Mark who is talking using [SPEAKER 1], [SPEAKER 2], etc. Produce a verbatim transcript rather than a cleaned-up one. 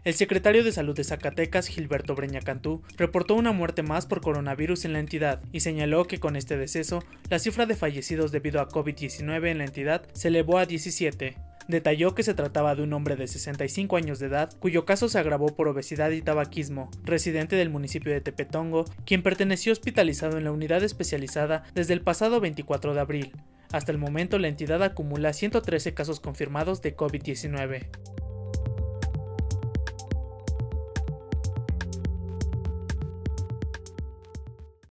[SPEAKER 1] El secretario de Salud de Zacatecas, Gilberto Breña Cantú, reportó una muerte más por coronavirus en la entidad y señaló que con este deceso, la cifra de fallecidos debido a COVID diecinueve en la entidad se elevó a diecisiete. Detalló que se trataba de un hombre de sesenta y cinco años de edad, cuyo caso se agravó por obesidad y tabaquismo, residente del municipio de Tepetongo, quien perteneció hospitalizado en la unidad especializada desde el pasado veinticuatro de abril. Hasta el momento, la entidad acumula ciento trece casos confirmados de COVID diecinueve.